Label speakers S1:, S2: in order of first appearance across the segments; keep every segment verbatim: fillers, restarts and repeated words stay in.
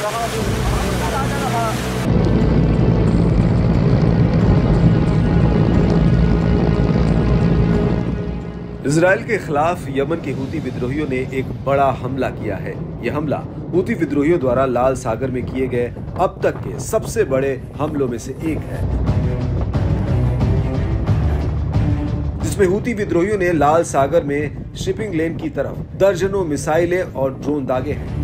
S1: Israel के खिलाफ Yemen के हूती विद्रोहियों ने एक बड़ा हमला किया है। यह हमला हूती विद्रोहियों द्वारा लाल सागर में किए गए अब तक के सबसे बड़े हमलों में से एक है, जिसमें हूती विद्रोहियों ने लाल सागर में शिपिंग लेन की तरफ दर्जनों मिसाइलें और ड्रोन दागे हैं।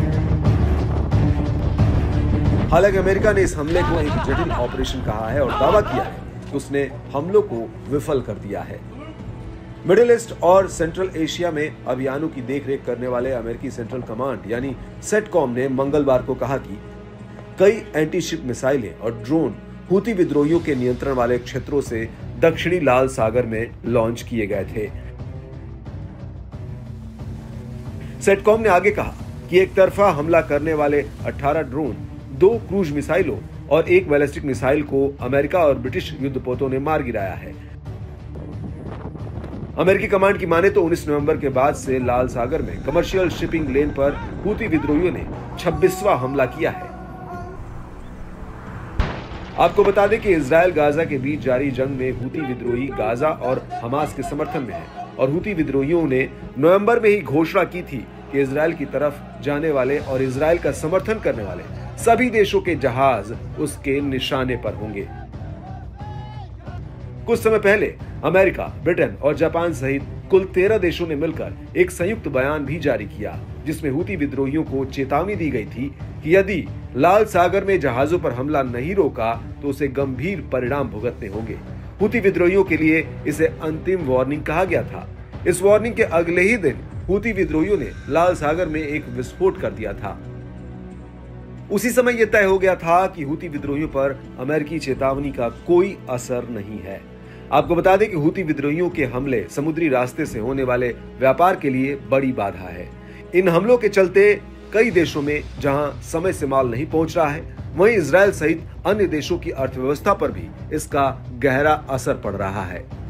S1: हालांकि अमेरिका ने इस हमले को एक जटिल ऑपरेशन कहा है और दावा किया है कि उसने हमलों को विफल कर दिया है। मिडिल ईस्ट और सेंट्रल एशिया में अभियानों की देखरेख करने वाले अमेरिकी सेंट्रल कमांड यानी सेटकॉम ने मंगलवार को कहा कि कई एंटी शिप मिसाइलें और ड्रोन हूती विद्रोहियों के नियंत्रण वाले क्षेत्रों से दक्षिणी लाल सागर में लॉन्च किए गए थे। सेटकॉम ने आगे कहा कि एक तरफा हमला करने वाले अठारह ड्रोन, दो क्रूज मिसाइलों और एक बैलिस्टिक मिसाइल को अमेरिका और ब्रिटिश युद्धपोतों ने मार गिराया है। अमेरिकी कमांड की माने तो उन्नीस नवंबर के बाद से लाल सागर में कमर्शियल शिपिंग लेन पर हूती विद्रोहियों ने छब्बीसवां हमला किया है। आपको बता दें कि इजराइल गाजा के बीच जारी जंग में हूती विद्रोही गाजा और हमास के समर्थन में है और हूती विद्रोहियों ने नवंबर में ही घोषणा की थी कि इजराइल की तरफ जाने वाले और इजराइल का समर्थन करने वाले सभी देशों के जहाज उसके निशाने पर होंगे। कुछ समय पहले अमेरिका, ब्रिटेन और जापान सहित कुल तेरह देशों ने मिलकर एक संयुक्त बयान भी जारी किया, जिसमें हूती विद्रोहियों को चेतावनी दी गई थी कि यदि लाल सागर में जहाजों पर हमला नहीं रोका तो उसे गंभीर परिणाम भुगतने होंगे। हूती विद्रोहियों के लिए इसे अंतिम वार्निंग कहा गया था। इस वार्निंग के अगले ही दिन हूती विद्रोहियों ने लाल सागर में एक विस्फोट कर दिया था। उसी समय यह तय हो गया था कि हूती विद्रोहियों पर अमेरिकी चेतावनी का कोई असर नहीं है। आपको बता दें कि हूती विद्रोहियों के हमले समुद्री रास्ते से होने वाले व्यापार के लिए बड़ी बाधा है। इन हमलों के चलते कई देशों में जहां समय से माल नहीं पहुंच रहा है, वहीं इजराइल सहित अन्य देशों की अर्थव्यवस्था पर भी इसका गहरा असर पड़ रहा है।